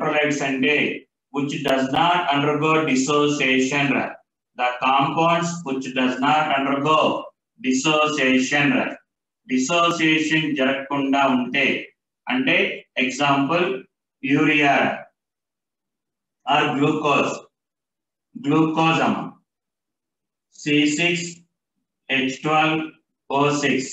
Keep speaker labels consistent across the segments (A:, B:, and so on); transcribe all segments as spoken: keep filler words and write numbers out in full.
A: electrolytes ante which does not undergo dissociation. The compounds which does not undergo dissociation. Dissociation జరగకుండా ఉంటే అంటే example urea or glucose glucose అమ్మ C six H twelve O six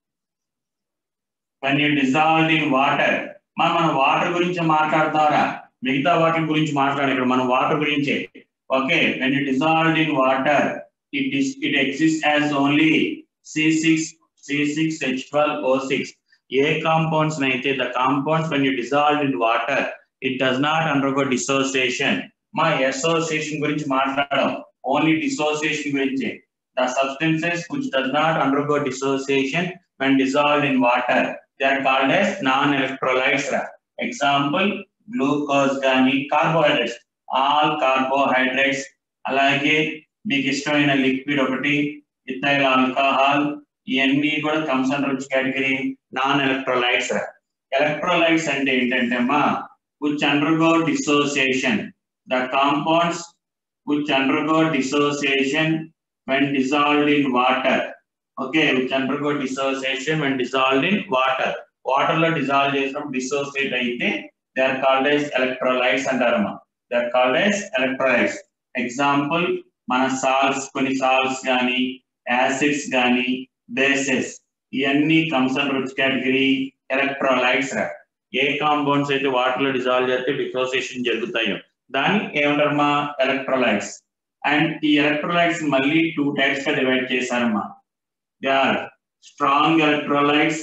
A: when you dissolved in water మనం మన water గురించి మాట్లాడతారా మిగతా water గురించి మాట్లాడాలి ఇక్కడ మనం వాటర్ గురించే okay when you dissolved in water it is it exists as only C six C six H twelve O six ఏ compounds నైతే the compounds when you dissolved in water it does not undergo dissociation మా association గురించి మాట్లాడడం only dissociation గురించే the substances which does not undergo dissociation when dissolved in water they are called as non-electrolytes. Example, glucose gaani, carbohydrates, all carbohydrates. అలాగే మీకు ఇష్టమైన liquid ఒకటి ethyl alcohol ఇవన్నీ కూడా comes under which category non electrolytes. Electrolytes అంటే ఏంటంటే అమ్మా which undergo dissociation. The compounds which undergo dissociation when dissolved in water. Okay, which undergo dissociation when dissolved in water. Water lo dissolve chesinapu dissociate aithe they are called as electrolytes antarama. They are called as electrolytes. Example, mana salts, koni salts gaani, acids gaani, bases iyanni comes under which category electrolytes ra. ఏ compounds అయితే water లో dissolve చేస్తే dissociation జరుగుతాయో దాన్ని ఏమంటారమ్మా electrolytes. And ఈ electrolytes మళ్ళీ two types గా డివైడ్ చేశారమ్మా. They are strong electrolytes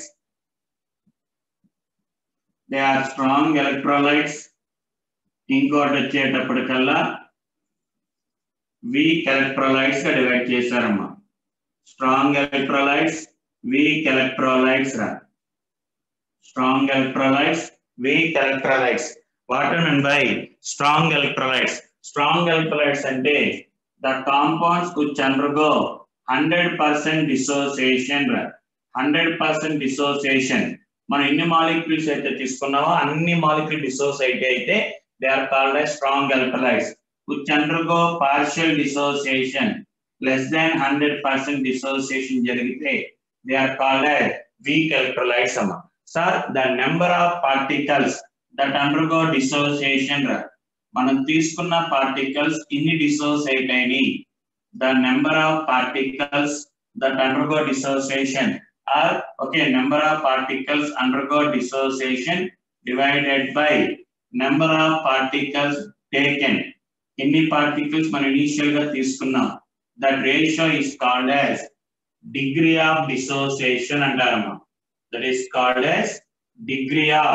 A: they are strong electrolytes ఇంకోటి వచ్చేటప్పటికల్లా వీక్ ఎలక్ట్రోలైట్స్ గా డివైడ్ చేశారమ్మా. స్ట్రాంగ్ ఎలక్ట్రోలైట్స్, వీక్ ఎలక్ట్రోలైట్స్ రా. Strong electrolytes, weak electrolytes. What do you mean by strong electrolytes? Strong electrolytes ante the compounds which undergo one hundred percent dissociation. one hundred percent dissociation. మనం ఎన్ని molecules అయితే తీసుకున్నామో అన్ని molecule dissociate అయితే they are called as strong electrolytes. Which undergo partial dissociation, less than one hundred percent dissociation జరిగితే they are called as weak electrolytes అమ్మా. Sir, the number of particles that undergo dissociation, మనం తీసుకున్న particles ఇన్ని dissociate అయినాయి. The number of particles that undergo dissociation are okay number of particles undergo dissociation divided by number of particles taken. ఎన్ని particles మనం initial గా తీసుకున్నాం. That ratio is called as degree of dissociation అంటారమ్మా. That is called as degree of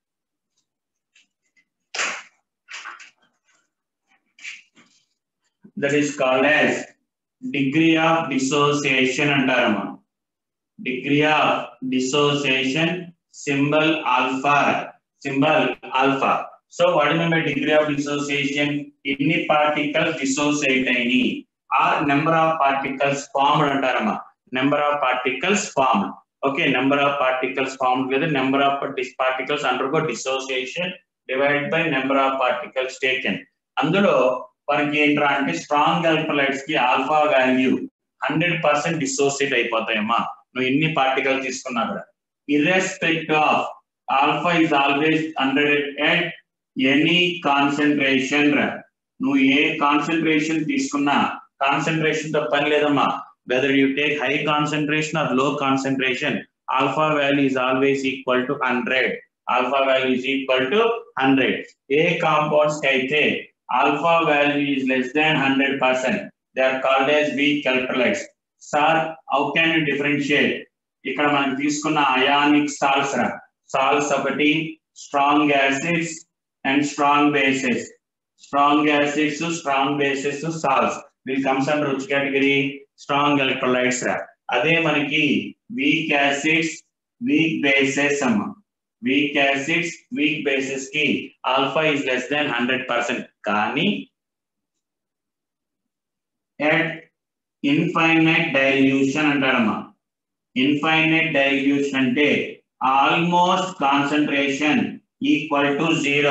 A: that is called as degree of dissociation antarama. Degree of dissociation, symbol alpha, symbol alpha. So what do you mean by degree of dissociation? Any particles dissociate any or number of particles formed antarama. Number of particles formed. Okay, number of particles formed with the number of particles undergo dissociation divided by number of particles taken. అందులో మనకి ఏంట్రా అంటే strong electrolytes కి alpha value hundred percent dissociate అయిపోతాయమ్మా నువ్వు ఎన్ని particle తీసుకున్నా కూడా. Irrespective of alpha is always hundred at any concentration. నువ్వు ఏ కాన్సన్ట్రేషన్ తీసుకున్నా కాన్సన్ట్రేషన్ తో పని లేదమ్మా. Whether you take high concentration or low concentration, alpha value is always equal to one hundred. Alpha value is equal to one hundred. A compounds kaithe alpha value is less than one hundred percent. They are called as weak electrolytes. Sir, how can you differentiate? ఇక్కడ మనం తీసుకున్న ionic salts రా. Salts ఒకటి strong acids and strong bases. Strong acids, strong bases, salts. Will comes under which category? Strong electrolytes ra. అదే మనకి weak acids, weak bases అమ్మా. Weak acids, weak bases కి alpha is less than one hundred percent. కానీ at infinite dilution అంటారమ్మా. Infinite dilution అంటే almost concentration equal to zero రా.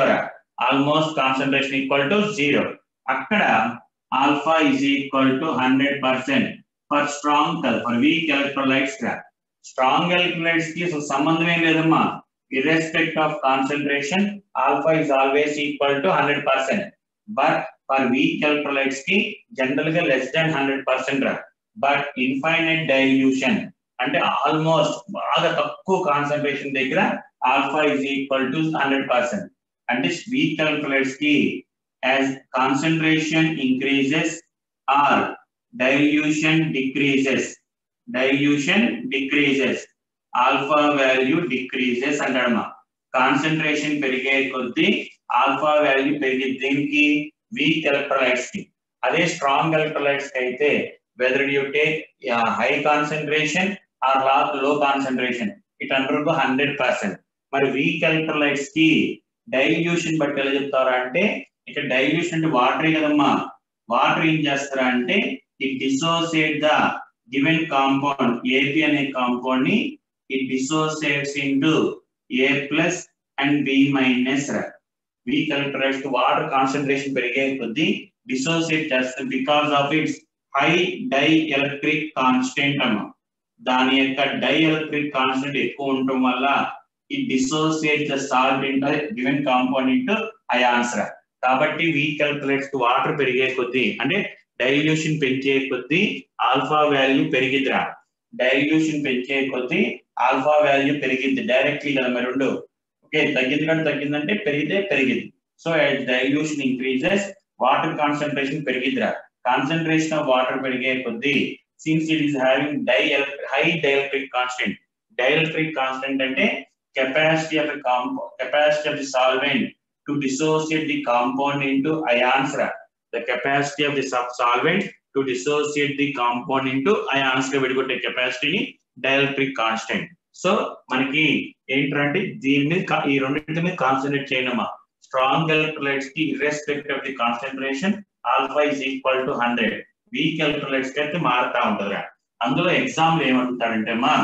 A: Almost concentration equal to zero. అక్కడ alpha is equal to hundred percent for strong for weak electrolytes. Strong electrolytes కి సంబంధమే లేదమ్మా. irrespective of concentration, alpha is always equal to one hundred percent. But for weak electrolytes ki generally less than one hundred percent. But infinite dilution and almost baga takku concentration దగ్గర alpha is equal to one hundred percent. And this weak electrolytes ki as concentration increases or dilution decreases, dilution decreases, alpha value decreases అంటాడమ్మా. Concentration పెరిగే కొద్దీ alpha value పెరిగింది. దీనికి week electrolytes కి. అదే strong electrolytes కి అయితే whether you take high concentration or low concentration it under to hundred percent. మరి వీక్ ఎలక్ట్రోలైట్స్ కి డైల్యూషన్ బట్టి ఎలా చెప్తారా అంటే, ఇక్కడ డైల్యూషన్ అంటే వాటర్ కదమ్మా. వాటర్ ఏం చేస్తారా అంటే it dissociate the given compound AP అనే కాంపౌండ్ ని it dissociates into A plus and B minus. Weak electrolytes water concentration perige koddi dissociate chestadi because of its high dielectric constant amma. Dani yokka dielectric constant ekku undam valla it dissociates the salt into a given compound into ions. Kabatti weak electrolytes ki water perige koddi ante dilution penche koddi alpha value perigidra. Dilution పెంచే కొద్దీ alpha value పెరిగింది directly కదా మరి రెండు. Okay, తగ్గింది కంటే తగ్గిందంటే పెరిగితే పెరిగింది. So dilution increases water concentration పెరిగిద్దిరా. కాన్సన్ట్రేషన్ ఆఫ్ వాటర్ పెరిగే కొద్దీ since it is having di high dielectric constant. Dielectric constant అంటే capacity of compound capacity of the solvent to dissociate the compound into ions రా. The capacity of the solvent to dissociate the compound into ions ga vidigotte capacity ni dielectric constant. So manaki ఏంటంటే దీని మీద ఈ రెండింటి మీద concentrate చేయనమా. Strong electrolytes కి irrespective of the concentration alpha is equal to one hundred. Weak electrolytes కి అయితే మారుతా ఉంటదిరా. అందులో ఎగ్జామ్ లో ఏమంటారంటే మా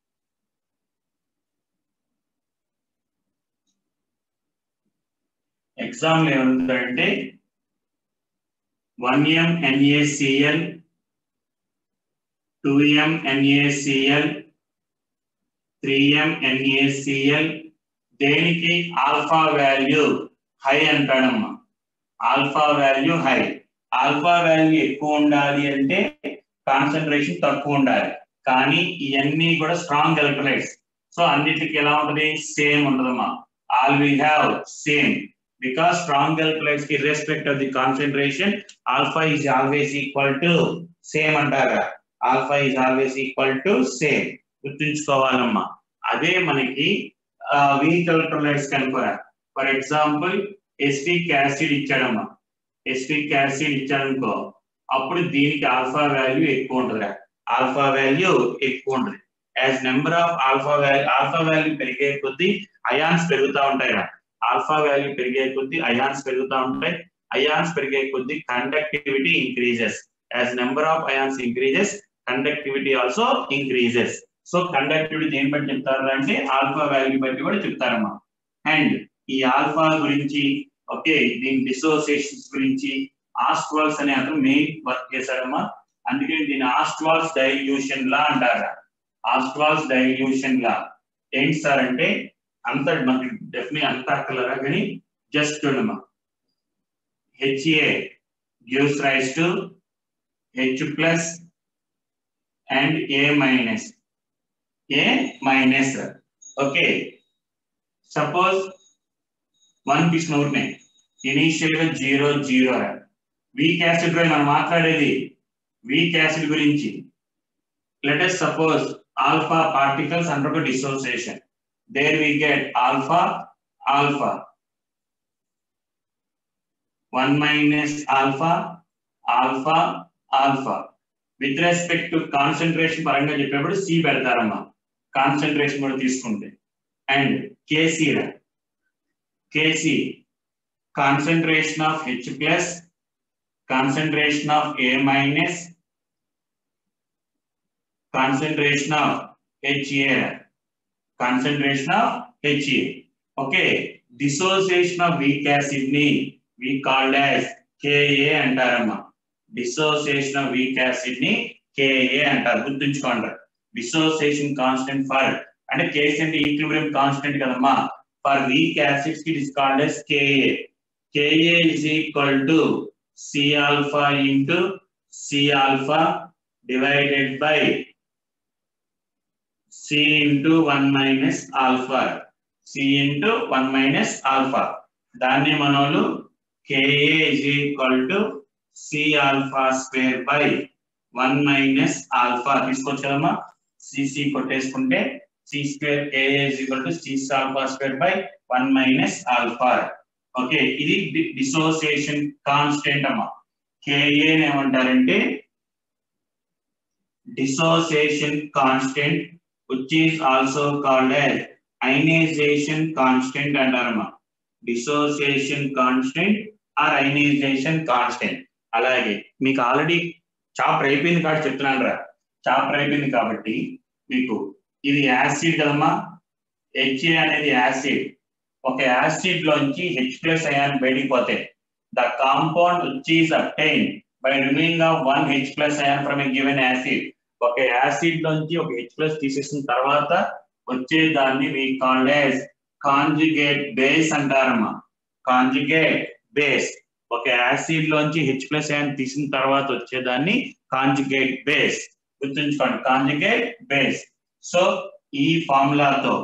A: ఎగ్జామ్ లో ఏమంటారంటే one M NaCl, two M NaCl, three M NaCl దేనికి ఆల్ఫా వాల్యూ హై అంటాడమ్మా. Alpha value high. Alpha value ఎక్కువ ఉండాలి అంటే కాన్సన్ట్రేషన్ తక్కువ ఉండాలి. కానీ ఇవన్నీ కూడా స్ట్రాంగ్ ఎలక్ట్రోలైట్స్. సో అన్నిటికి ఎలా ఉంటుంది? సేమ్ ఉంటుందమ్మా. All we have same. Because strong electrolytes ki irrespective of the concentration alpha is always equal to same antara. Alpha is always equal to same. గుర్తుంచుకోవాలమ్మా. అదే మనకి వీక్ ఎలక్ట్రోలైట్స్ కనుకోరా. For example acetic acid ఇచ్చాడమ్మా. Acetic acid ఇచ్చాడనుకో అప్పుడు దీనికి alpha value ఎక్కువ ఉంటుందిరా. ఆల్ఫా వాల్యూ ఎక్కువ ఉంటుంది. As number of alpha value alpha value పెరిగే కొద్దీ అయాన్స్ పెరుగుతూ ఉంటాయిరా. ఆల్ఫా వాల్యూ పెరిగే కొద్దీ అయాన్స్ పెరుగుతూ ఉంటాయి. అయాన్స్ పెరిగే కొద్దీ conductivity increases. As number of ions increases conductivity also increases. So conductivity దేని బట్టి చెప్తారు అంటే ఆల్ఫా వాల్యూ బట్టి కూడా చెప్తారమ్మా. అండ్ ఈ ఆల్ఫా గురించి ఓకే దీని డిసోసియేషన్స్ గురించి ఆస్ట్వాల్స్ అనే అతను మెయిన్ వర్క్ చేశారమ్మా. అందుకే దీని ఆస్ట్వాల్స్ డైల్యూషన్ లా అంటారా. ఆస్ట్వాల్స్ డైల్యూషన్ లా ఏంటి సార్ అంటే అంత మనకి డెఫినెట్ అంత అక్కలరా కానీ జస్ట్ చూడమ్మా. HA gives rise to H plus and A minus. A minus okay. Suppose one పిషన్ ఊరినే ఇనీషియల్ గా జీరో జీరో. వీక్ యాసిడ్ మనం మాట్లాడేది వీక్ యాసిడ్ గురించి. Let us suppose alpha particles undergo dissociation. There we get alpha alpha one minus alpha alpha alpha. With respect to concentration పరంగా చెప్పేప్పుడు C పెడతారమ్మా. Concentration కూడా తీసుకుంటే and Kc Kc concentration of H plus, concentration of A minus, concentration of Ha, concentration of Ha. Okay, dissociation of weak acid ni we called as Ka అంటారమ్మా. Dissociation of weak acid ni Ka అంటారు, గుర్తుంచుకోండి. Dissociation constant for అంటే K అంటే equilibrium constant కదమ్మా. For weak acids it is called as Ka. Ka is equal to C alpha into C alpha divided by C into one minus alpha. C into one minus alpha. దాన్ని మనోళ్ళు Ka is equal to C alpha square by one minus alpha తీసుకోవచ్చు కదమ్మా. Cc కొట్టేసుకుంటే C square Ka is equal to C alpha square by one minus alpha. Okay, ఇది dissociation constant అమ్మా. Ka ఏమంటారంటే dissociation constant, which is also called as ionization constant అంటారమ్మా. Dissociation constant or ionization constant. అలాగే మీకు already chapter అయిపోయింది కాబట్టి చెప్తున్నాను రా. చాప్టర్ అయిపోయింది కాబట్టి మీకు ఇది యాసిడ్ కదమ్మా. హెచ్ అనేది యాసిడ్. ఒక యాసిడ్ లోంచి హెచ్ ప్లస్ అయాన్ బయటికి పోతే the compound which is obtained by removing of one H plus ion from a given acid. ఒక యాసిడ్ లోంచి ఒక హెచ్ ప్లస్ తీసేసిన తర్వాత వచ్చే దాన్ని we called as conjugate base అంటారమ్మా. Conjugate base. ఒక యాసిడ్ లోంచి హెచ్ ప్లస్ అయాన్ తీసిన తర్వాత వచ్చేదాన్ని కాంజుగేట్ బేస్. గుర్తుంచుకోండి, కాంజుగేట్ బేస్. సో ఈ ఫార్ములాతో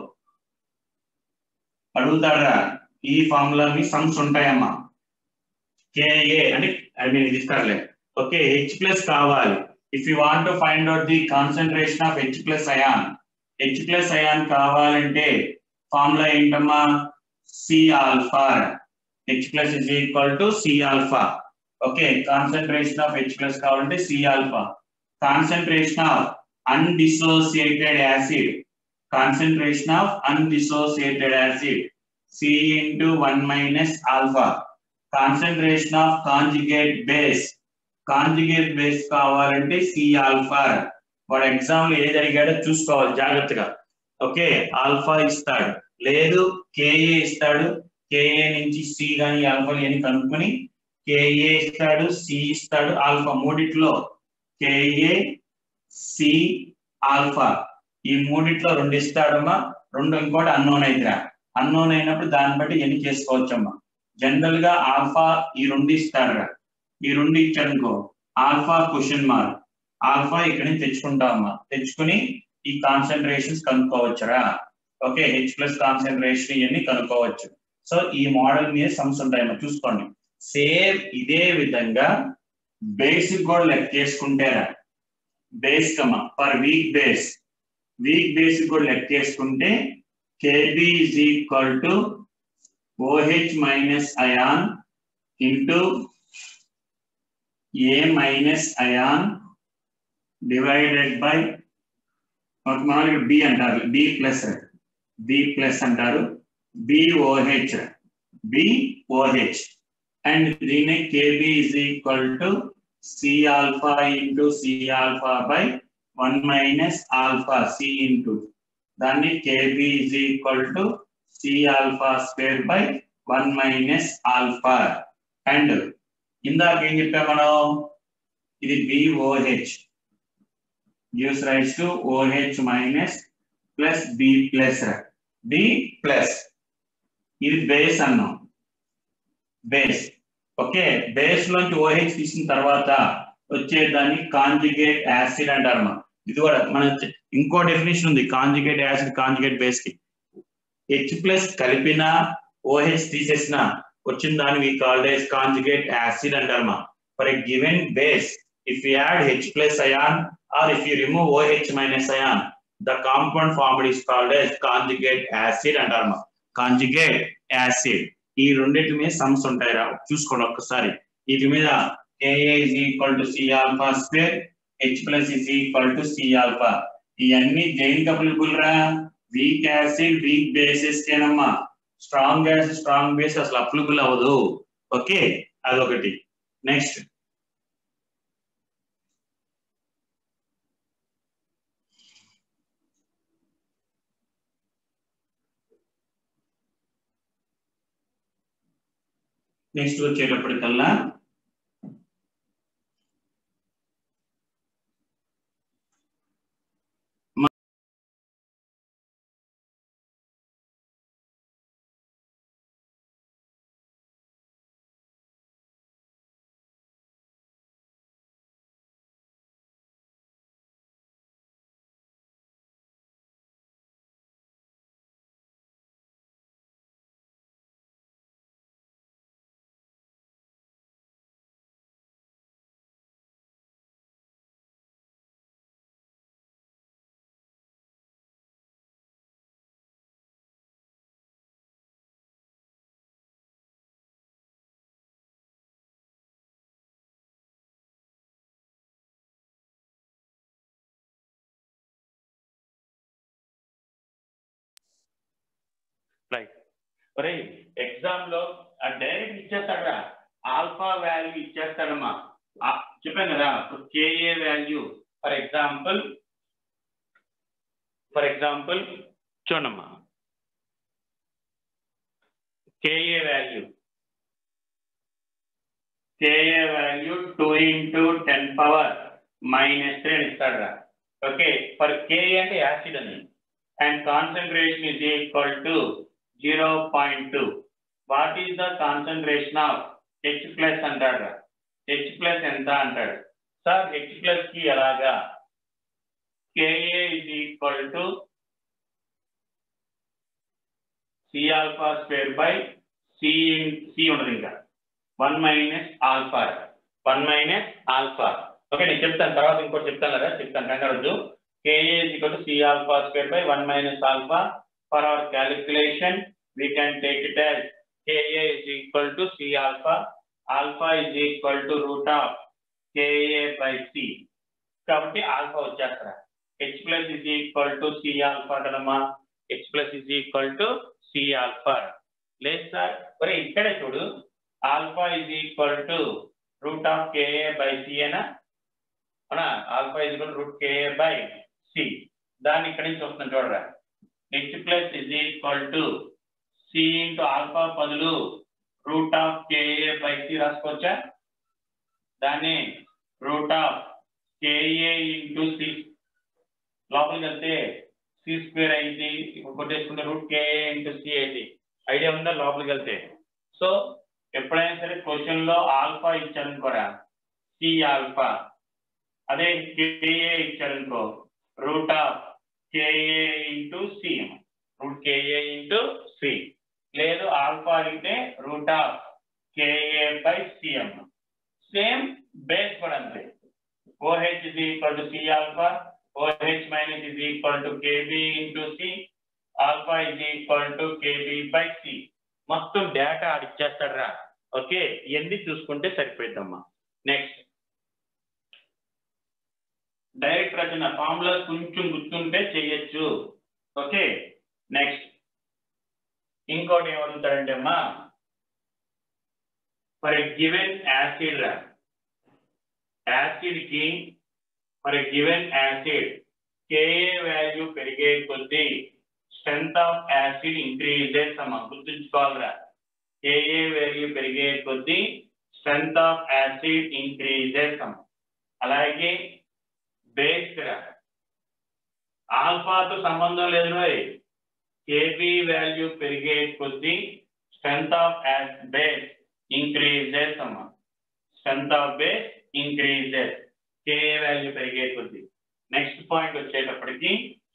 A: అడుగుతారా, ఈ ఫార్ములా మీ సమ్స్ ఉంటాయమ్మా. Ka అంటే ఐ మీన్ ఇది ఇస్తారులే. ఓకే, హెచ్ ప్లస్ కావాలి. If you want to find out the concentration of H plus ion, H plus ion కావాలంటే ఫార్ములా ఏంటమ్మా? C alpha. H plus is equal to C alpha. Okay, concentration of H plus కావాలంటే C alpha. Concentration of undissociated acid, concentration of undissociated acid C into one minus alpha. Concentration of conjugate base, conjugate base కావాలంటే C alpha. వాడు exam లో ఏది అడిగాడో చూసుకోవాలి జాగ్రత్తగా. Okay, alpha ఇస్తాడు, లేదు Ka ఇస్తాడు. Ka నుంచి C గాని ఆల్ఫా అని కనుక్కొని Ka ఇస్తాడు, C ఇస్తాడు. ఆల్ఫా మూడిట్లో Ka C ఆల్ఫా ఈ మూడిట్లో రెండు ఇస్తాడమ్మా. రెండు ఇంకోటి అన్నోన్ అయితేరా. అన్నోన్ అయినప్పుడు దాన్ని బట్టి ఎన్ని చేసుకోవచ్చమ్మా. జనరల్ గా ఆల్ఫా ఈ రెండు ఇస్తాడురా. ఈ రెండు ఇచ్చాడనుకో ఆల్ఫా క్వశ్చన్ మార్క్. ఆల్ఫా ఇక్కడ నుంచి తెచ్చుకుంటామమ్మా. తెచ్చుకుని ఈ కాన్సన్ట్రేషన్స్ కనుక్కోవచ్చురా. ఓకే, హెచ్ ప్లస్ కాన్సన్ట్రేషన్ ఇవన్నీ కనుక్కోవచ్చు. సో ఈ మోడల్ మీద సమ్స్ ఉంటాయమ్మా, చూసుకోండి. సేమ్ ఇదే విధంగా బేసిక్ కూడా లెక్క చేసుకుంటేరా. బేస్ కమ్మా per weak base, weak base కూడా లెక్క చేసుకుంటే Kb is equal to OH minus ion into A minus ion divided by B అంటారు, B plus B plus అంటారు, BOH BOH and దీని Kb is equal to C alpha into C alpha by one minus alpha C into దాన్ని Kb is equal to C alpha square by one minus alpha. And ఇందాక ఏం చెప్పాం మనం, ఇది BOH gives rise to OH minus plus B plus B plus ఇది base అన్నాం. Base okay, base లోంచి OH తీసిన తర్వాత వచ్చేదాన్ని కాంజుగేట్ యాసిడ్ అంటారు. ఇది కూడా మన ఇంకో డెఫినేషన్ ఉంది కాంజుగేట్ యాసిడ్ కాంజుగేట్ బేస్ కి. హెచ్ ప్లస్ కలిపిన ఓహెచ్ తీసేసిన వచ్చిన దాన్ని we called as conjugate acid అంటారమ్మా. For a given base if you add H plus ion or if you remove OH minus ion the compound formed is called as conjugate acid అంటారమ్మా. Conjugate acid. ఈ రెండింటి మీద sums ఉంటాయి రా, చూసుకోండి ఒక్కసారి. వీటి మీద Ka is equal to C alpha square, H plus is equal to C alpha. ఇవన్నీ జైన్ కపుల్ రా. వీక్ యాసిడ్ వీక్ బేసెస్ కేనమ్మా. స్ట్రాంగ్ యాసిడ్ స్ట్రాంగ్ బేస్ అసలు అప్లికబుల్ అవ్వదు. ఓకే, అదొకటి. నెక్స్ట్ నెక్స్ట్ వచ్చేటప్పటికల్లా రైట్ ఒరే ఎగ్జామ్ లో డైరెక్ట్ ఇచ్చేస్తాడా ఆల్ఫా వాల్యూ ఇచ్చేస్తాడమ్మా చెప్పాను కదా Ka value for example for example చూడమ్మా Ka value Ka value two into ten power minus three అని ఇస్తాడరా ఓకే ఫర్ కేఏ అంటే యాసిడ్ అని and concentration is equal to zero point two what is the concentration of H plus అంటాడు H plus ఎంత అంటాడు sir H plus కి ఎలాగా Ka is equal to C alpha square by C C ఉండదు ఇంకా one minus alpha one minus alpha okay నేను చెప్తాను తర్వాత ఇంకోటి చెప్తాను కదా చెప్తాను కంగారు Ka is equal to C alpha square by one minus alpha for our calculation we can take it as Ka is equal to C alpha alpha is equal to root of Ka by C కాబట్టి alpha వచ్చేస్తారా H plus is equal to C alpha కదమ్మా H plus is equal to C alpha లేదు sir మరి ఇక్కడే చూడు alpha is equal to root of Ka by C అనా అవునా alpha is equal to root Ka by C దాన్ని ఇక్కడి నుంచి వస్తుంది చూడరా H plus is equal to C into alpha బదులు root of Ka by C రాసుకోవచ్చా దాన్ని root of Ka into C లోపలికి వెళ్తే C స్క్వేర్ అయింది కొట్టేసుకుంటే రూట్ Ka into C అయింది ఐడియా ఉందా లోపలికి వెళ్తే సో ఎప్పుడైనా సరే క్వశ్చన్ లో ఆల్ఫా ఇచ్చారనుకోరా C ఆల్ఫా అదే Ka ఇచ్చారనుకో root of Ka into C root Ka into C లేదు ఆల్ఫా అయితే root of Ka by C అమ్మ సేమ్ బేస్ కూడా అంతే OH is equal to C alpha OH minus is equal to Kb into C alpha is equal to Kb by C మొత్తం data ఆడిచ్చేస్తాడు రా ఓకే ఇవన్నీ చూసుకుంటే సరిపోయిద్దమ్మా నెక్స్ట్ డైరెక్ట్ రచన ఫార్ములా కొంచెం గుర్తుంటే చేయొచ్చు ఓకే నెక్స్ట్ ఇంకోటి ఏమడుగుతాడంటే అమ్మా ఫర్ ఎ గివెన్ యాసిడ్ రా యాసిడ్ కి for a given acid Ka value పెరిగే కొద్దీ స్ట్రెంత్ ఆఫ్ యాసిడ్ ఇంక్రీజెస్ అమ్మా గుర్తుంచుకోవాలరా కేఏ వాల్యూ పెరిగే కొద్దీ స్ట్రెంత్ ఆఫ్ యాసిడ్ ఇంక్రీజెస్ అమ్మా అలాగే బేస్ ఆల్ఫాతో సంబంధం లేదు కేబీ వాల్యూ పెరిగే కొద్దీ స్ట్రెంత్ ఆఫ్ బేస్ ఇంక్రీజెస్ అమ్మా strength of base increases Ka value పెరిగే కొద్దీ నెక్స్ట్ పాయింట్ వచ్చేటప్పటికి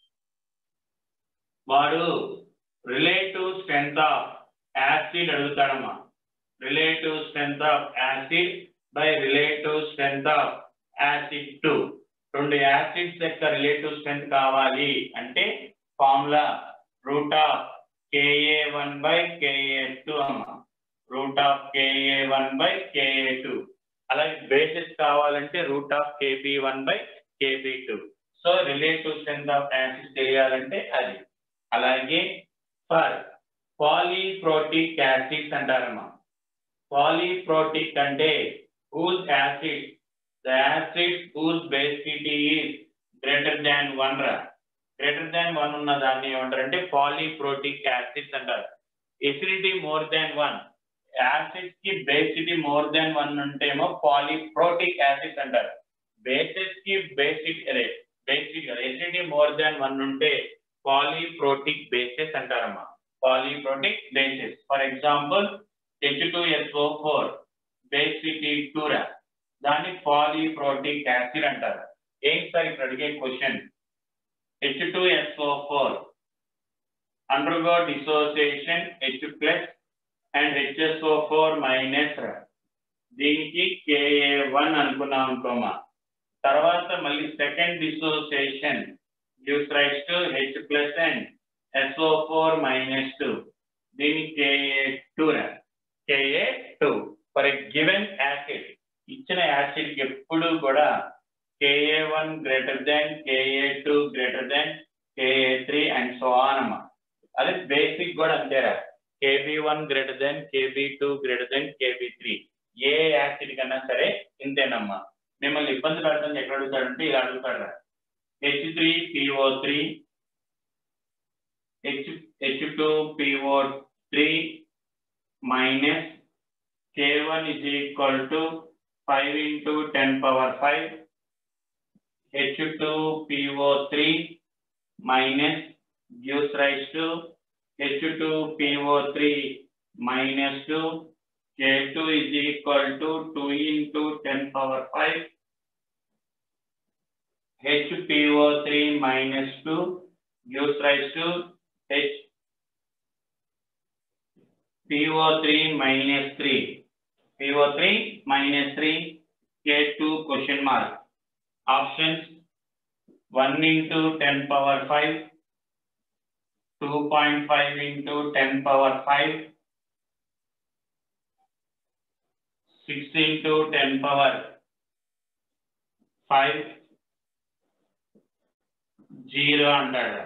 A: వాడు రిలేటివ్ స్ట్రెంత్ ఆఫ్ యాసిడ్ అడుగుతాడమ్మా relative strength of acid by relative strength of acid two రెండు యాసిడ్స్ యొక్క రిలేటివ్ స్ట్రెంత్ కావాలి అంటే formula root of Ka one by Ka two అమ్మా root of Ka one by Ka two అలాగే bases కావాలంటే root of Kb one by Kb two so relative strength of acids తెలియాలంటే అది అలాగే for పాలీప్రోటిక్ acids అంటారమ్మా పాలీప్రోటిక్ అంటే whose acid the acid whose basicity is greater than one ra greater than one ఉన్న దాన్ని ఏమంటారంటే polyprotic acids అంటారు. Acidity more than one
B: acids కి basicity more than one ఉంటేమో పాలీప్రోటిక్ యాసిడ్స్ అంటారు. బేసెస్ కి బేసిటీ అదే basicity acidity more than one ఉంటే పాలీప్రోటిక్ బేసెస్ అంటారమ్మా. Polyprotic bases for example H two S O four basicity two రా, దాన్ని polyprotic acid అంటారు. ఏంటి సార్ ఇక్కడ అడిగే question, H two S O four undergo dissociation H plus and H S O four minus రా, దీనికి K A one అనుకున్నాం అనుకోమా. తర్వాత మళ్ళీ second dissociation gives rise to H plus and S O four minus two, దీనికి K A two రా, K A two for a given acid. ఇచ్చిన acid కి ఎప్పుడు కూడా K A one greater than K A two greater than K A three and so on అమ్మా. అదే basic కూడా అంతేరా, K B one greater than K B two greater than K B three. ఏ acid కన్నా సరే ఇంతేనమ్మా. మిమ్మల్ని ఇబ్బంది పెడతాను ఎక్కడ అడుగుతాడంటే ఇలా అడుగుతాడు, H three P O three H H two P O three minus K one is equal to five into ten power five H two P O three minus gives rise to H two P O three minus two, K two is equal to two into ten power five H P O three minus two gives rise to H P O three minus three, P O three minus three, K two question mark. Options one into ten power five, two point five into ten power five, six into ten power five, zero అంటాడు,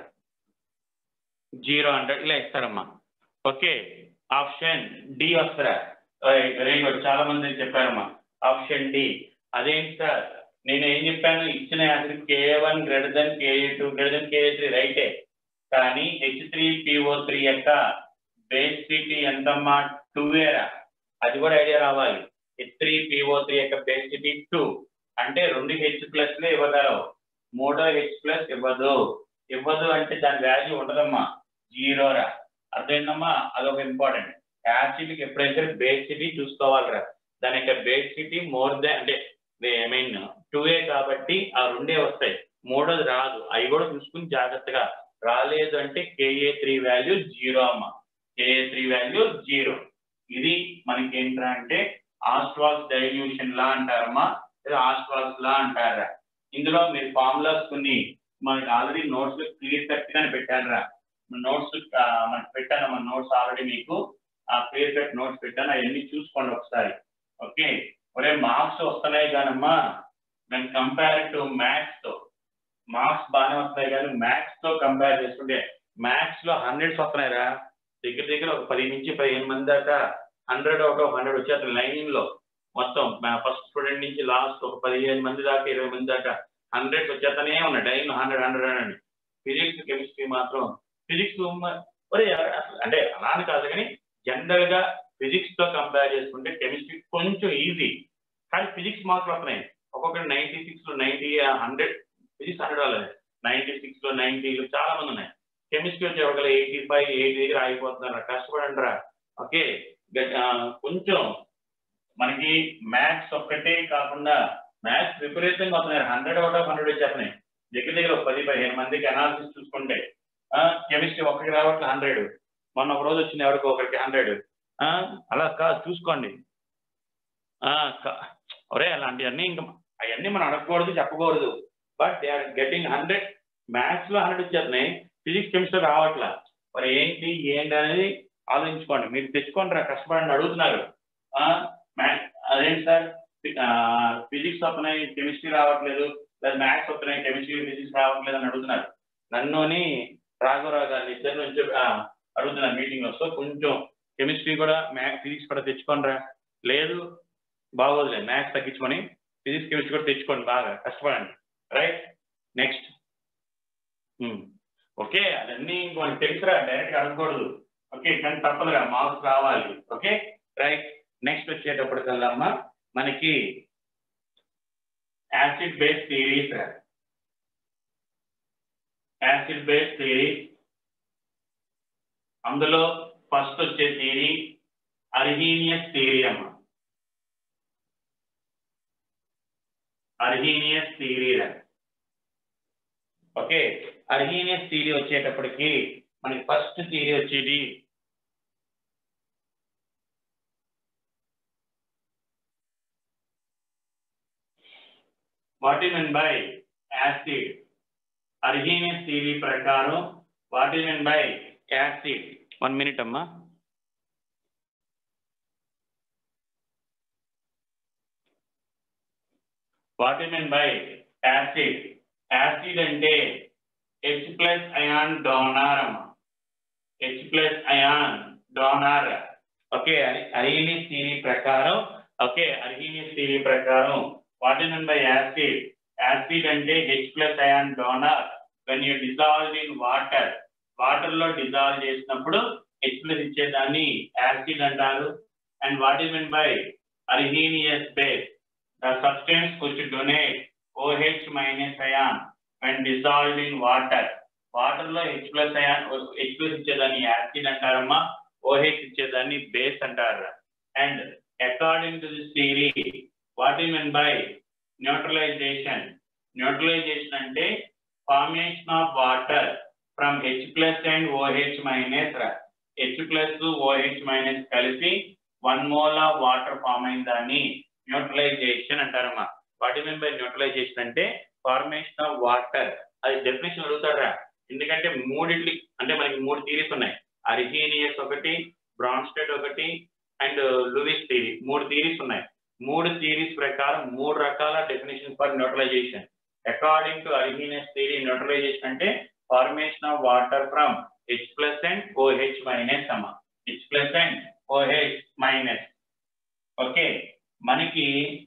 B: zero అంటాడు, ఇలా ఇస్తారమ్మా. Okay, option D వస్తారా? Very good, చాలా మంది చెప్పారమ్మా option D. అదేంటి sir, నేను ఏం చెప్పాను, ఇచ్చిన acid K one greater than K two greater than K three రైటే, కానీ H three P O three యొక్క బేసిటీ ఎంతమ్మా? టూ వేరా, అది కూడా ఐడియా రావాలి. H three P O three యొక్క బేసిటీ టూ అంటే రెండు హెచ్ ప్లస్ లే ఇవ్వగలవు, మూడో హెచ్ ప్లస్ ఇవ్వదు. ఇవ్వదు అంటే దాని వాల్యూ ఉండదమ్మా, జీరోరా. అర్థమైందమ్మా? అదొక ఇంపార్టెంట్. యాసిడ్కి ఎప్పుడైతే బేసిటీ చూసుకోవాలిరా, దాని యొక్క బేసిటీ మోర్ దెన్ అంటే ఐ మీన్ టూ ఏ కాబట్టి ఆ రెండే వస్తాయి, మూడోది రాదు. అవి కూడా చూసుకుని జాగ్రత్తగా. రాలేదు అంటే కేఏ త్రీ వాల్యూ జీరో అమ్మా, కేఏ త్రీ వాల్యూ జీరో. ఇది మనకి ఏంట్రా అంటే ఆస్ట్రాక్స్ డైల్యూషన్ లా అంటారమ్మా, లేదా ఆస్ట్రాక్స్ లా అంటారా. ఇందులో మీరు ఫార్ములాస్ కొన్ని మనకి ఆల్రెడీ నోట్స్ క్లియర్ కట్ గానే పెట్టానురా. నోట్స్ మనకి పెట్టాను, మన నోట్స్ ఆల్రెడీ మీకు ఆ క్లియర్ కట్ నోట్స్ పెట్టాను, అవన్నీ చూసుకోండి ఒకసారి. ఓకే, ఒరే మార్క్స్ వస్తున్నాయి కానమ్మా, నేను కంపేర్ టు మ్యాథ్స్ తో మార్క్స్ బాగానే వస్తున్నాయి కానీ మ్యాథ్స్ తో కంపేర్ చేసుకుంటే మ్యాథ్స్ లో హండ్రెడ్స్ వస్తున్నాయిరా. దగ్గర దగ్గర ఒక పది నుంచి పదిహేను మంది దాకా హండ్రెడ్ అవుట్ ఆఫ్ హండ్రెడ్ వచ్చేస్తారు లైన్ లో. మొత్తం ఫస్ట్ స్టూడెంట్ నుంచి లాస్ట్ ఒక పదిహేను మంది దాకా ఇరవై మంది దాకా హండ్రెడ్స్ వచ్చేస్తూనే ఉన్నాయి లైన్, హండ్రెడ్ హండ్రెడ్ అని. ఫిజిక్స్ కెమిస్ట్రీ మాత్రం ఫిజిక్స్ ఒరే అంటే అలా అని కాదు కానీ జనరల్ గా ఫిజిక్స్ తో కంపేర్ చేసుకుంటే కెమిస్ట్రీ కొంచెం ఈజీ, కానీ ఫిజిక్స్ మార్కులు వస్తున్నాయి. ఒక్కొక్కటి నైన్టీ సిక్స్ లో నైన్టీ హండ్రెడ్ ఫిజిక్స్ హండ్రెడ్ వాళ్ళది, నైన్టీ సిక్స్ లో నైన్టీలు చాలా మంది ఉన్నాయి. కెమిస్ట్రీ వచ్చే ఒక ఎయిటీ ఫైవ్ ఎయిటీ దగ్గర ఆగిపోతున్నారు, కష్టపడండి రా. ఓకే, కొంచెం మనకి మ్యాథ్స్ ఒక్కటే కాకుండా మ్యాథ్స్ విపరీతంగా వస్తున్నాయి, హండ్రెడ్ అవుట్ ఆఫ్ హండ్రెడ్ వచ్చేస్తున్నాయి. దగ్గర దగ్గర ఒక పది పదిహేను మందికి అనాలిసిస్ చూసుకుంటే కెమిస్ట్రీ ఒకరికి రావట్లే హండ్రెడ్, మొన్న ఒక రోజు వచ్చింది ఎవరికి ఒకరికి హండ్రెడ్. అలా కాదు చూసుకోండి. ఒరే అలాంటివన్నీ ఇంకా అవన్నీ మనం అడగకూడదు చెప్పకూడదు, but they are getting hundred. Maths లో హండ్రెడ్ వచ్చేస్తున్నాయి, ఫిజిక్స్ కెమిస్ట్రీ రావట్లా. మరి ఏంటి ఏంటి అనేది ఆలోచించుకోండి. మీరు తెచ్చుకోండి రా, కష్టపడండి. అడుగుతున్నారు అదేంటి సార్ ఫిజిక్స్ వస్తున్నాయి కెమిస్ట్రీ రావట్లేదు, లేదా మ్యాథ్స్ వస్తున్నాయి కెమిస్ట్రీ ఫిజిక్స్ రావట్లేదు అని అడుగుతున్నారు. నన్నుని రాఘవరావు గారిని ఇద్దరు నుంచి అడుగుతున్నారు మీటింగ్ లో. సో కొంచెం కెమిస్ట్రీ కూడా మ్యాథ్స్ ఫిజిక్స్ కూడా తెచ్చుకోండి రా, లేదు బాగోదులే మ్యాథ్స్ తగ్గించుకొని ఫిజిక్స్ కెమిస్ట్రీ కూడా తెచ్చుకోండి, బాగా కష్టపడండి. Right, next. ఓకే, అవన్నీ మనకు తెలుసురా, డైరెక్ట్గా అడగకూడదు. ఓకే, కానీ తప్పదురా, మార్క్స్ రావాలి. Okay right. నెక్స్ట్ వచ్చేటప్పటికల్లా మనకి acid base theories acid base theory. అందులో ఫస్ట్ వచ్చే థియరీ అర్హీనియస్ థియరీ అమ్మ. Arrhenius theory. Okay, Arrhenius theory వచ్చేటప్పటికి మనకి ఫస్ట్ థియరీ వచ్చేది what you mean by acid. Arrhenius theory ప్రకారం what you mean by acid. One minute అమ్మా. What you mean by acid. Acid అంటే H plus ion donor అమ్మా. H plus ion donor. Okay, Arrhenius theory ప్రకారం okay Arrhenius theory ప్రకారం what you mean by acid. Acid అంటే H plus ion donor. When you dissolve in water, water లో dissolve చేసినప్పుడు H plus ఇచ్చేదాన్ని acid అంటారు. And what you mean by Arrhenius base, the substance which donate OH minus ion when dissolved in water. Water లో H plus ion H plus ఇచ్చేదాన్ని acid అంటారమ్మా, OH ఇచ్చేదాన్ని base అంటారు. And according to this theory what you mean by neutralization. Neutralization అంటే formation of water from H plus and OH minus. H plus OH minus కలిసి one mole of water form అయిన దాన్ని neutralization అంటారమ్మా. What you mean by neutralization అంటే formation of water. అది definition అడుగుతారా, ఎందుకంటే మూడింటి అంటే మనకి మూడు థియరీస్ ఉన్నాయి. అర్హీనియస్ ఒకటి, బ్రాన్స్టెడ్ ఒకటి అండ్ లూయిస్ థియరీ. మూడు థియరీస్ ఉన్నాయి. మూడు థియరీస్ ప్రకారం మూడు రకాల definition for neutralization. According to Arrhenius theory neutralization అంటే formation of water from H plus and OH minus అమ్మా. H plus and OH minus. Okay, మనకి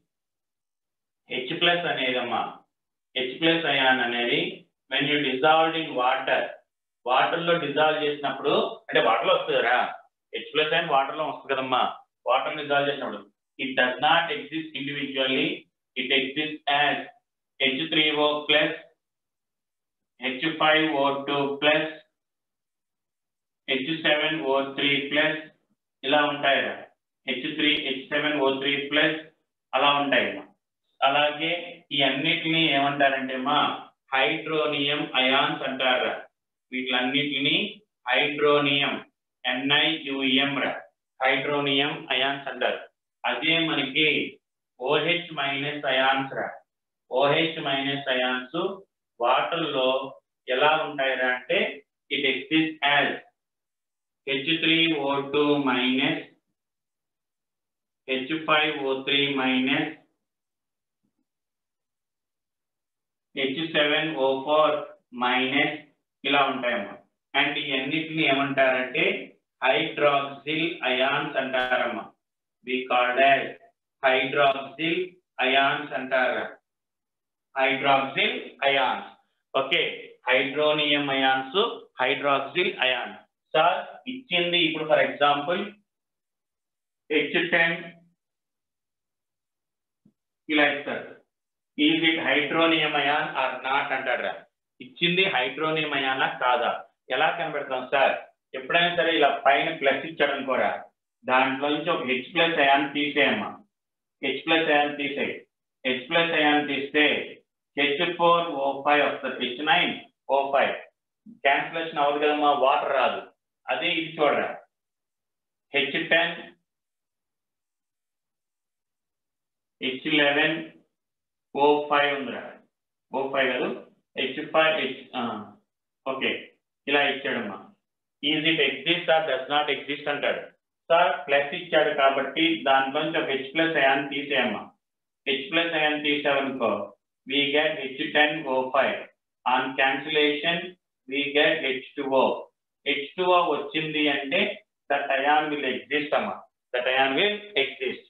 B: H ప్లస్ అనేదమ్మా, H ప్లస్ అయాన్ అనేది when you dissolved in water, water లో dissolve చేసినప్పుడు అంటే water లో వస్తుంది కదా, H ప్లస్ అయాన్ వాటర్ లో వస్తుంది కదమ్మా. వాటర్ డిజాల్వ్ చేసినప్పుడు it does not exist individually, it exist as H three O plus, H five O two plus, H seven O three plus ఇలా ఉంటాయి. H three H seven O three plus అలా ఉంటాయి. అలాగే ఈ అన్నిటిని ఏమంటారంటే మా హైడ్రోనియం అయాన్స్ అంటారు. వీటిలన్నిటిని హైడ్రోనియం ఎన్ఐయుఎం హైడ్రోనియం అయాన్స్ అంటారు. అదే మనకి OH మైనస్ అయాన్స్ రా. OH మైనస్ అయాన్స్ వాటర్ లో ఎలా ఉంటాయిరా అంటే it exist as H three O two minus, H five O three minus, H seven O four minus ఇలా ఉంటాయమ్మా. అండ్ ఈ అన్నిటిని ఏమంటారంటే హైడ్రాక్సిల్ అయాన్స్ అంటారమ్మా. We called as hydroxyl ions అంటారు. Hydroxyl ions. Okay, hydronium ions, hydroxyl ions. Sir ఇచ్చింది ఇప్పుడు for example H ten ఇలా ఇస్తారు. Is it hydronium ion or not అంటారా. ఇచ్చింది హైడ్రోనియం అయానా కాదా ఎలా కనిపెడతాం సార్? ఎప్పుడైనా సరే ఇలా పైన ప్లస్ ఇచ్చాడు అనుకోరా, దాంట్లో నుంచి ఒక H ప్లస్ అయాన్ తీసేయమ్మా. H ప్లస్ అయాన్ తీసేయి. H ప్లస్ అయాన్ తీస్తే H ఫోర్ O ఫైవ్ వస్తుంది, H nine O five cancellation అవ్వదు కదమ్మా, వాటర్ రాదు. అదే ఇది చూడరా, H ten H eleven O five ఉందిరా, O ఫైవ్ కాదు H ఫైవ్ H ఓకే ఇలా ఇచ్చాడమ్మా. Is it exist or does not exist అంటాడు. సార్ ప్లస్ ఇచ్చాడు కాబట్టి దాంట్లోంచి ఒక H ప్లస్ అయాన్ తీసేయమ్మా. H plus ion తీసావనుకో we get H ten O five. on cancellation we get H two O. H two O వచ్చింది అంటే that ion will exist అమ్మా, that ion will exist.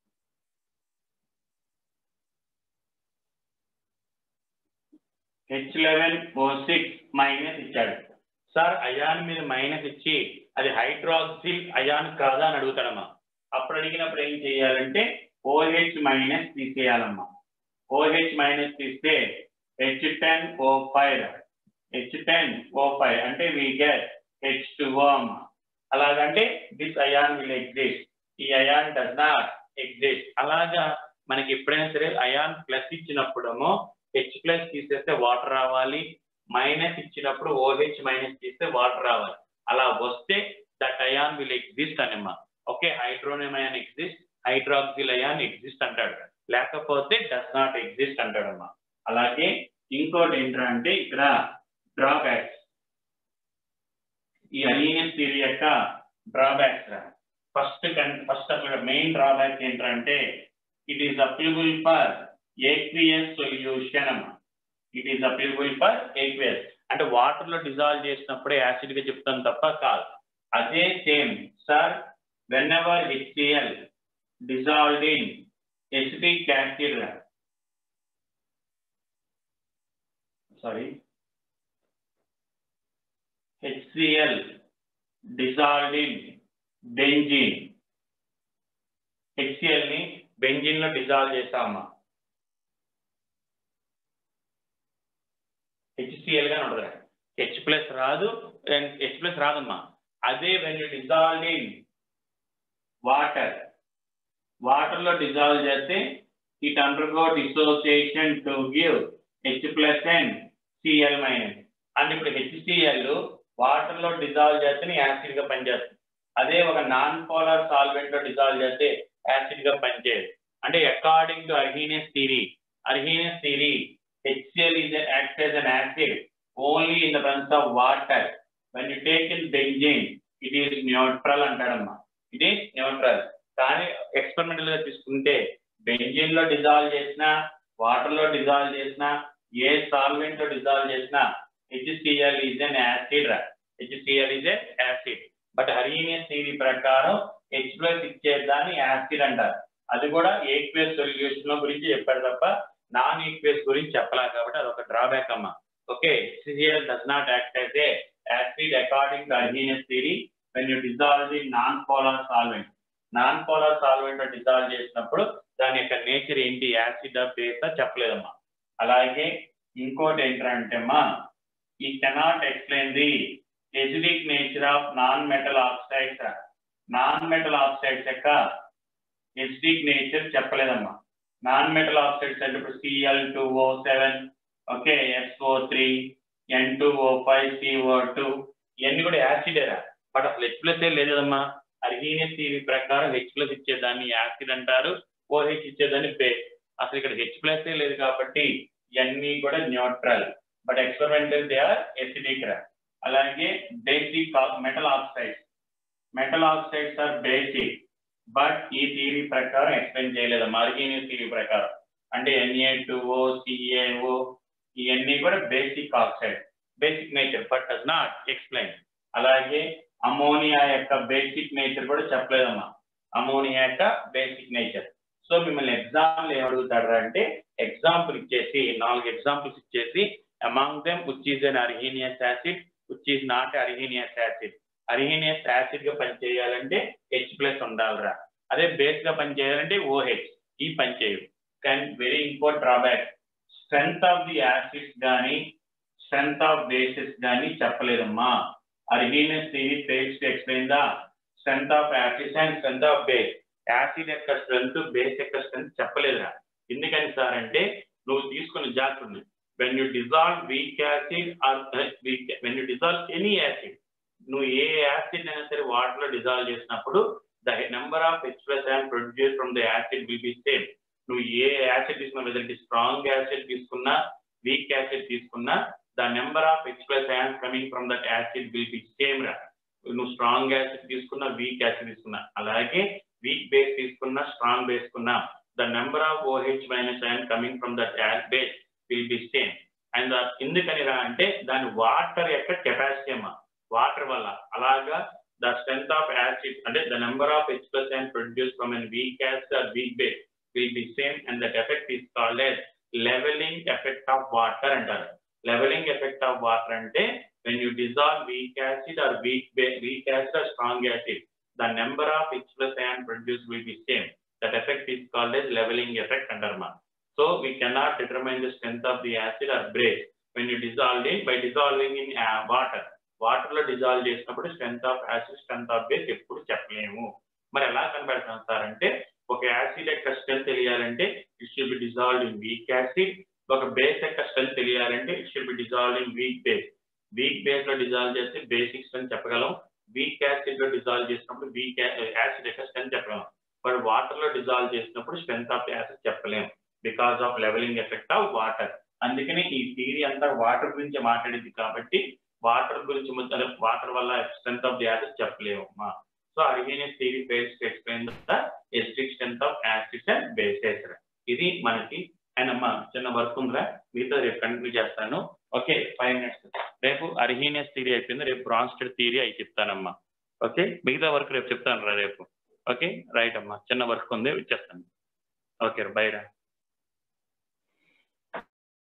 B: H eleven O six minus ఇచ్చాడు. Sir ion మీద minus ఇచ్చి అది hydroxyl ion కాదా అని అడుగుతాడమ్మా. అప్పుడు అడిగినప్పుడు ఏం చేయాలంటే ఓహెచ్ మైనస్ తీసేయాలమ్మా. ఓహెచ్ మైనస్ తీస్తే H ten O five H ten O five అంటే we get H two O అమ్మా. అలాగంటే దిస్ అయాన్ విల్ ఎగ్జిస్ట్, ఈ అయాన్ డస్ నాట్ ఎగ్జిస్ట్. అలాగా మనకి ఎప్పుడైనా సరే అయాన్ ప్లస్ ఇచ్చినప్పుడేమో హెచ్ ప్లస్ తీసేస్తే వాటర్ రావాలి, మైనస్ ఇచ్చినప్పుడు ఓహెచ్ మైనస్ తీస్తే వాటర్ రావాలి. అలా వస్తే దట్ అయాన్ విల్ ఎగ్జిస్ట్ అనమ్మా. Okay, hydronium ion exist, hydroxyl ion exist అంటాడు, లేకపోతే డస్ నాట్ ఎగ్జిస్ట్ అంటాడమ్మా. అలాగే ఇంకోటి ఏంటంటే ఇక్కడ డ్రాబ్యాక్స్, ఈ అలీనియస్ థియరీ యొక్క డ్రాబ్యాక్స్ రా. ఫస్ట్ ఫస్ట్ అసలు మెయిన్ డ్రాబ్యాక్ ఏంటంటే it is applicable for aqueous solution అమ్మా. It is applicable for aqueous అంటే వాటర్ లో డిజాల్వ్ చేసినప్పుడే యాసిడ్ గా చెప్తాను తప్ప కాదు. అదే same sir whenever HCl dissolved in acetic acid, sorry HCl dissolved in benzene, HCl ని బెంజీన్ లో డిజాల్వ్ చేస్తామా, హెచ్సిఎల్ గా ఉంటుంది, హెచ్ ప్లస్ రాదు, హెచ్ ప్లస్ రాదమ్మా. అదే when you dissolve in water, water లో డిజాల్వ్ చేస్తే it undergo dissociation to give H plus and Cl minus. అంటే ఇప్పుడు హెచ్సిఎల్ వాటర్ లో డిజాల్వ్ చేస్తే యాసిడ్ గా పనిచేస్తుంది. అదే ఒక నాన్ పోలార్ సాల్వెంట్ లో డిజాల్వ్ చేస్తే యాసిడ్ గా పనిచేయదు. అంటే according to Arrhenius theory, Arrhenius theory HCl is an acts as an acid only in the presence of water. When you take in benzene, it is neutral అంటాడమ్మా. it is neutral. కానీ experimental గా తీసుకుంటే benzene లో dissolve చేసినా, water లో dissolve చేసినా, ఏ solvent లో డిజాల్వ్ చేసినా హెచ్సిఎల్ ఈజ్ అన్ యాసిడ్ రా. HCl is a acid. But Arrhenius theory ప్రకారం హెచ్ ప్లస్ ఇచ్చేదాన్ని యాసిడ్ అంటారు. అది కూడా ఏక్వియస్ సొల్యూషన్ లో గురించి చెప్పారు తప్ప నాన్ ఈక్వేస్ గురించి చెప్పలా, కాబట్టి అదొక డ్రాబ్యాక్ అమ్మా. Okay, HCl does not act as a acid according to Arrhenius theory when you dissolve in non-polar solvent. Non-polar solvent లో డిజాల్వ్ చేసినప్పుడు దాని యొక్క నేచర్ ఏంటి, యాసిడ్ బేస్ చెప్పలేదమ్మా. అలాగే ఇంకోటి ఏంటంటే అమ్మా, ఈ cannot explain the acidic nature of non metal oxides. Non metal oxides యొక్క ఎసిడిక్ నేచర్ చెప్పలేదమ్మా. నాన్ మెటల్ ఆక్సైడ్స్ అంటే ఇప్పుడు Cl two O seven, okay, SO three, N two O five, CO two, ఇవన్నీ కూడా యాసిడేరా. బట్ అసలు H plus ఏ లేదు కదమ్మా. అర్హీనియస్ థియరీ ప్రకారం హెచ్ ప్లస్ ఇచ్చేదాన్ని యాసిడ్ అంటారు, ఓహెచ్ ఇచ్చేదాన్ని బేస్. అసలు ఇక్కడ హెచ్ ప్లస్ ఏ లేదు కాబట్టి ఇవన్నీ కూడా neutral, but experimental they are acidic రా. అలాగే basic metal oxides, metal oxides are basic, but ఈ థియరీ ప్రకారం ఎక్స్ప్లెయిన్ చేయలేదు అర్హీనియస్ థియరీ ప్రకారం. అంటే ఎన్ఏ టూ ఓ, సిఏఓ ఇవన్నీ కూడా basic oxide, basic nature, but does not explain. అలాగే అమోనియా యొక్క బేసిక్ నేచర్ కూడా చెప్పలేదమ్మా, అమోనియా యొక్క బేసిక్ నేచర్. సో మిమ్మల్ని ఎగ్జాంపుల్ ఏం అడుగుతాడు అంటే ఎగ్జాంపుల్ ఇచ్చేసి నాలుగు ఎగ్జాంపుల్స్ ఇచ్చేసి among them which is an Arrhenius acid, which is not Arrhenius acid. Arrhenius acid గా పనిచేయాలంటే హెచ్ ప్లస్ ఉండాలిరా, అదే బేస్ గా పనిచేయాలంటే ఓహెచ్, ఈ పనిచేయు. కానీ very important drawback, strength of the acids కానీ స్ట్రెంగ్త్ ఆఫ్ బేసెస్ కానీ చెప్పలేదమ్మా. Arrhenius theory fails to explain the strength of acids and strength of base. Acid యొక్క స్ట్రెంగ్త్, బేస్ యొక్క స్ట్రెంగ్త్ చెప్పలేదురా. ఎందుకని సార్ అంటే నువ్వు తీసుకున్న జాగ్రత్త, when you dissolve weak acid or weak when you dissolve any acid, నువ్వు ఏ యాసిడ్ అయినా సరే వాటర్ లో డిజాల్వ్ చేసినప్పుడు the number of H plus ion produce from the acid will be same. నువ్వు ఏ యాసిడ్ తీసుకున్నా, వెదర్ ఇట్ స్ట్రాంగ్ యాసిడ్ తీసుకున్నా, వీక్ యాసిడ్ తీసుకున్నా, the number of H plus ions coming from that acid will be same రా. నువ్వు strong acid తీసుకున్నా, weak acid తీసుకున్నా, అలాగే వీక్ బేస్ తీసుకున్నా, స్ట్రాంగ్ బేస్ కున్నా, the number of OH minus ion coming from that base will be same. And ఎందుకని రా అంటే దాని వాటర్ యొక్క కెపాసిటీ అమ్మా, వాటర్ వల్ల. అలాగా ద స్ట్రెంగ్త్ ఆఫ్ యాసిడ్ అంటే the number of H plus ion produce from an weak acid or weak base will be same, and that effect is called as leveling effect of water antaru. Leveling effect of water ante when you dissolve weak acid or weak base, weak acid or strong acid, the number of H plus ion produced will be same. That effect is called as leveling effect అంటారమ్మా. So we cannot determine the strength of the acid or base when you dissolve it by dissolving in uh, water. Water లో dissolve చేసినప్పుడు strength of acid strength of base ఎప్పుడు చెప్పలేము. మరి ఎలా కనబెడతాం sir అంటే, ఒక acid యొక్క స్ట్రెంత్ తెలియాలంటే it should be dissolved in weak acid, ఒక బేస్ యొక్క స్ట్రెంత్ తెలియాలంటే it should be dissolved in weak base. Weak base లో డిజాల్వ్ చేస్తే బేసిక్ స్ట్రెంత్ చెప్పగలం, వీక్ యాసిడ్ లో డిజాల్వ్ చేసినప్పుడు వీక్ యాసిడ్ యొక్క స్ట్రెంత్ చెప్పగలం. బట్ వాటర్ లో డిజాల్వ్ చేసినప్పుడు స్ట్రెంత్ ఆఫ్ యాసిడ్ చెప్పలేము because of levelling effect of water. అందుకని ఈ థియరీ అంతా వాటర్ గురించి మాట్లాడింది కాబట్టి వాటర్ గురించి వాటర్ వల్ల స్ట్రెంత్ ఆఫ్ ది యాసిడ్ చెప్పలేము. So Arrhenius theory fails to explain the acidic strength of acids and bases. ఇది మనకి అండ్ అమ్మా చిన్న వర్క్ ఉందిరా, మీతో రేపు కంటిన్యూ చేస్తాను. Okay, five minutes. రేపు అర్హీనియస్ థియరీ అయిపోయింది, రేపు బ్రాన్స్టెడ్ థియరీ అయి చెప్తానమ్మా. ఓకే, మిగతా వర్క్ రేపు చెప్తాను రా రేపు. ఓకే రైట్ అమ్మా, చిన్న వర్క్ ఉంది ఇచ్చేస్తాను. ఓకే బై రా.